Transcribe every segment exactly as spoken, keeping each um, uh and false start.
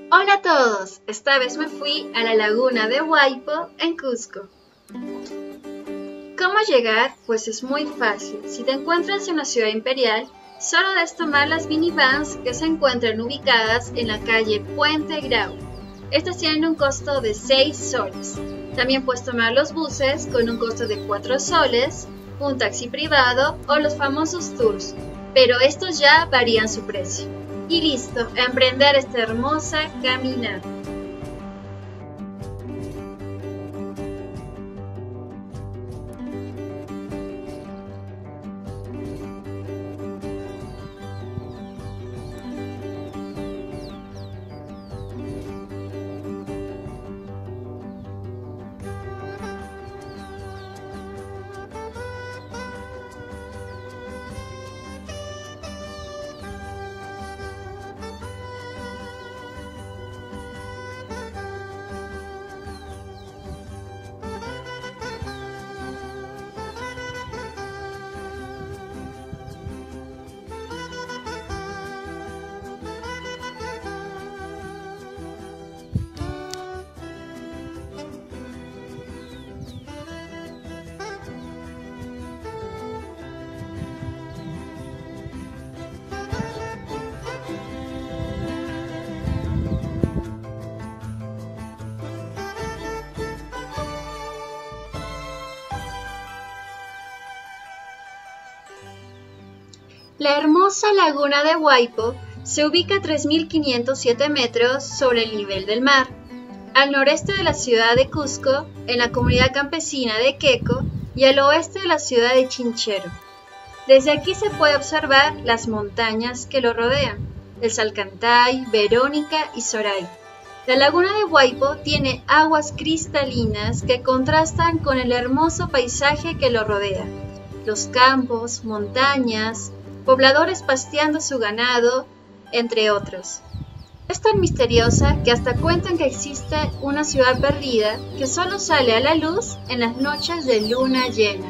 Hola a todos, esta vez me fui a la laguna de Huaypo en Cusco. ¿Cómo llegar? Pues es muy fácil. Si te encuentras en la ciudad imperial, solo debes tomar las minivans que se encuentran ubicadas en la calle Puente Grau. Estas tienen un costo de seis soles. También puedes tomar los buses con un costo de cuatro soles, un taxi privado o los famosos tours, pero estos ya varían su precio. Y listo, a emprender esta hermosa caminata. La hermosa laguna de Huaypo se ubica a tres mil quinientos siete metros sobre el nivel del mar, al noreste de la ciudad de Cusco, en la comunidad campesina de Queco y al oeste de la ciudad de Chinchero. Desde aquí se puede observar las montañas que lo rodean, el Salcantay, Verónica y Soray. La laguna de Huaypo tiene aguas cristalinas que contrastan con el hermoso paisaje que lo rodea, los campos, montañas, pobladores pasteando su ganado, entre otros. Es tan misteriosa que hasta cuentan que existe una ciudad perdida que solo sale a la luz en las noches de luna llena.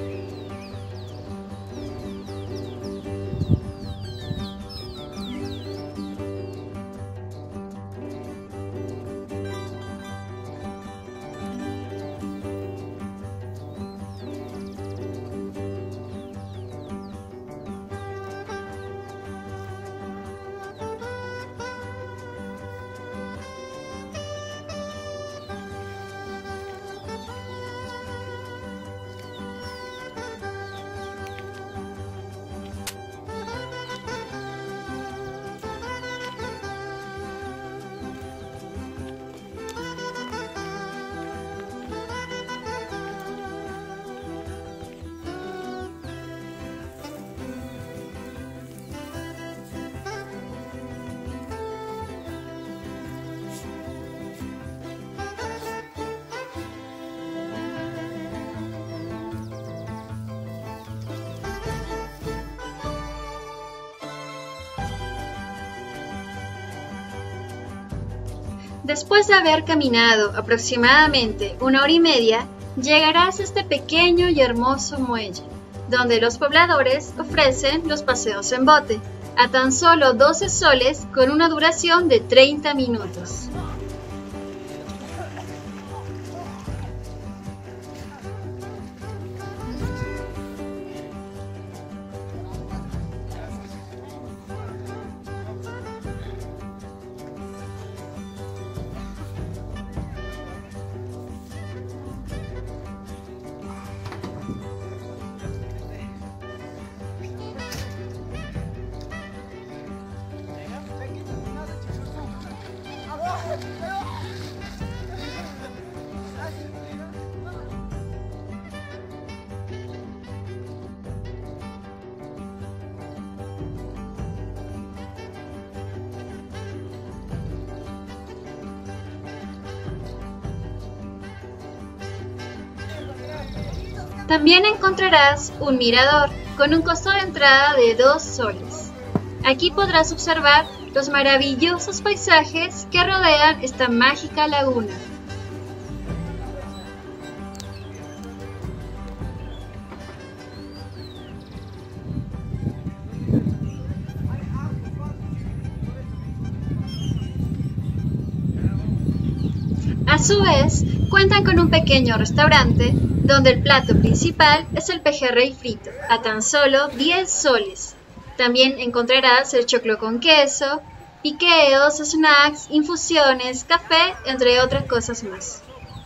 Después de haber caminado aproximadamente una hora y media, llegarás a este pequeño y hermoso muelle, donde los pobladores ofrecen los paseos en bote, a tan solo doce soles con una duración de treinta minutos. También encontrarás un mirador con un costo de entrada de dos soles. Aquí podrás observar los maravillosos paisajes que rodean esta mágica laguna. su vez, cuentan con un pequeño restaurante donde el plato principal es el pejerrey frito, a tan solo diez soles. También encontrarás el choclo con queso, piqueos, snacks, infusiones, café, entre otras cosas más.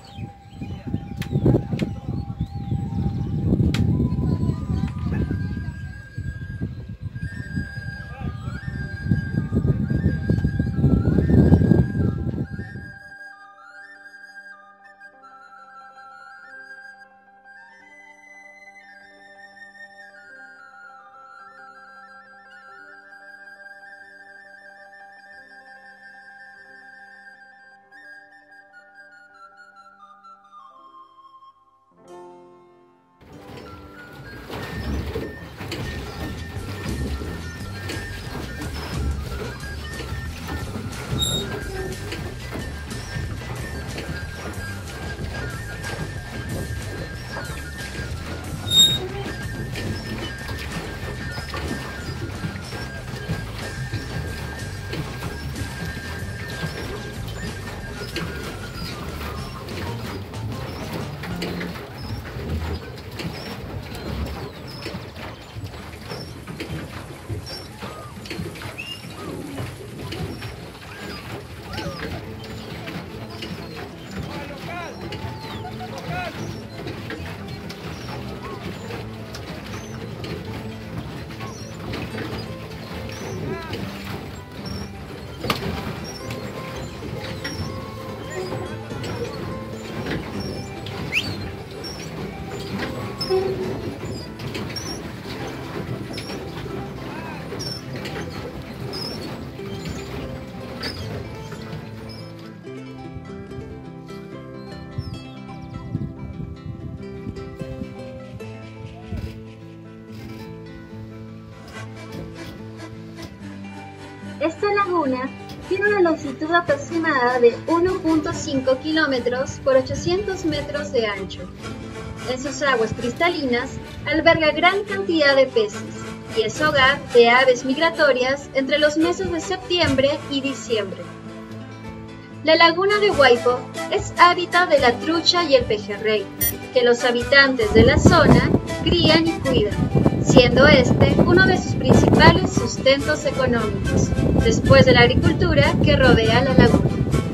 Esta laguna tiene una longitud aproximada de uno punto cinco kilómetros por ochocientos metros de ancho. En sus aguas cristalinas alberga gran cantidad de peces y es hogar de aves migratorias entre los meses de septiembre y diciembre. La laguna de Waipo es hábitat de la trucha y el pejerrey, que los habitantes de la zona crían y cuidan, siendo este uno de sus principales sustentos económicos, después de la agricultura que rodea la laguna.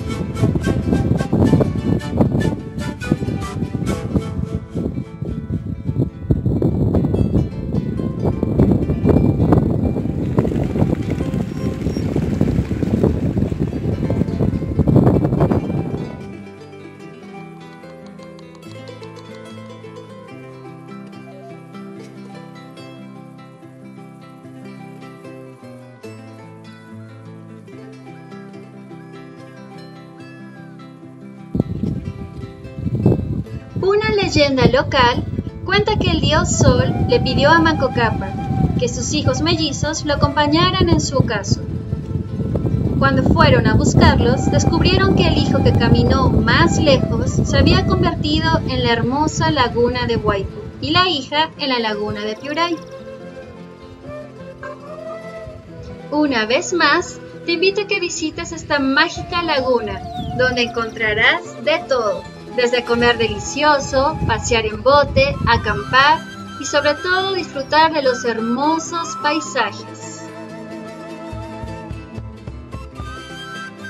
Una leyenda local cuenta que el dios Sol le pidió a Manco Cápac que sus hijos mellizos lo acompañaran en su ocaso. Cuando fueron a buscarlos, descubrieron que el hijo que caminó más lejos se había convertido en la hermosa laguna de Waipo y la hija en la laguna de Piuray. Una vez más, te invito a que visites esta mágica laguna, donde encontrarás de todo, desde comer delicioso, pasear en bote, acampar y sobre todo disfrutar de los hermosos paisajes.